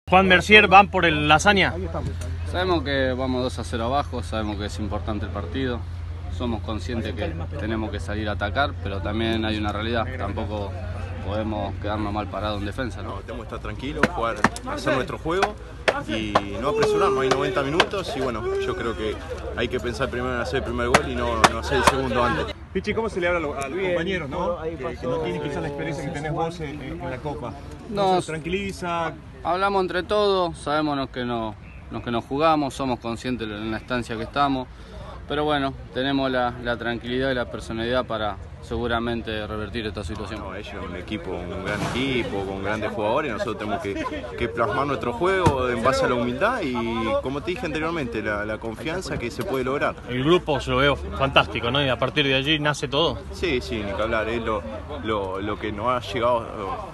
Juan Mercier, ¿van por el Lasaña? Sabemos que vamos 2-0 abajo, sabemos que es importante el partido, somos conscientes que tenemos que salir a atacar, pero también hay una realidad, tampoco podemos quedarnos mal parados en defensa, ¿no? Tenemos que estar tranquilos, jugar, hacer nuestro juego y no apresurarnos, hay 90 minutos y bueno, yo creo que hay que pensar primero en hacer el primer gol y no hacer el segundo antes. Pichi, ¿cómo se le habla a los compañeros, ¿no? Que no tienen quizás la experiencia que tenés vos en la Copa? ¿Nos tranquiliza? Hablamos entre todos, sabemos que nos jugamos, somos conscientes de la instancia que estamos, pero bueno, tenemos la tranquilidad y la personalidad para seguramente revertir esta situación. No, ellos un gran equipo, con grandes jugadores, nosotros tenemos que plasmar nuestro juego en base a la humildad y, como te dije anteriormente, la confianza que se puede lograr. El grupo se lo veo fantástico, ¿no? Y a partir de allí nace todo. Sí, ni que hablar, es lo que nos ha llegado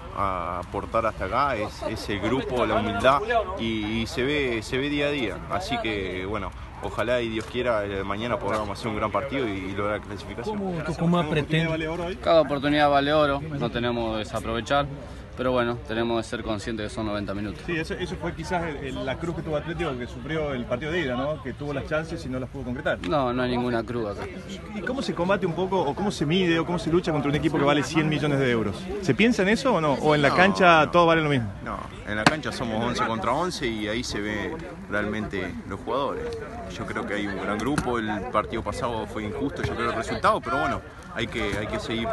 a aportar hasta acá, es el grupo, la humildad y se ve día a día, así que bueno, ojalá y Dios quiera mañana podamos hacer un gran partido y lograr la clasificación. ¿Cómo pretende? Cada oportunidad vale oro, no tenemos que desaprovechar, pero bueno, tenemos que ser conscientes que son 90 minutos. Sí, eso fue quizás la cruz que tuvo Atlético, que sufrió el partido de ida, ¿no? Que tuvo las chances y no las pudo concretar. No hay ninguna cruz acá. ¿Y cómo se combate un poco, o cómo se mide, o cómo se lucha contra un equipo que vale 100 millones de euros? ¿Se piensa en eso o no? ¿O en la cancha todo vale lo mismo? No, en la cancha somos 11 contra 11 y ahí se ve realmente los jugadores. Yo creo que hay un gran grupo, el partido pasado fue injusto, yo creo el resultado, pero bueno, hay que seguir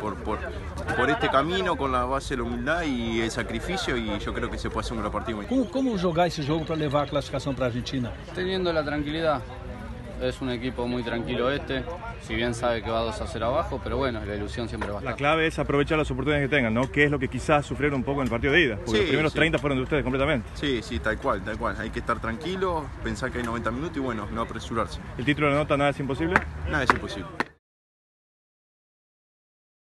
por este camino con la base de la humildad y el sacrificio y yo creo que se puede hacer un gran partido. ¿Cómo jogar ese juego para levar a clasificación para Argentina? Teniendo la tranquilidad. Es un equipo muy tranquilo si bien sabe que va 2-0 abajo, pero bueno, la ilusión siempre va a estar. La clave es aprovechar las oportunidades que tengan, ¿no? Que es lo que quizás sufrieron un poco en el partido de ida, porque los primeros 30 fueron de ustedes completamente. Sí, tal cual. Hay que estar tranquilo, pensar que hay 90 minutos y bueno, no apresurarse. ¿El título de la nota nada es imposible? Nada es imposible.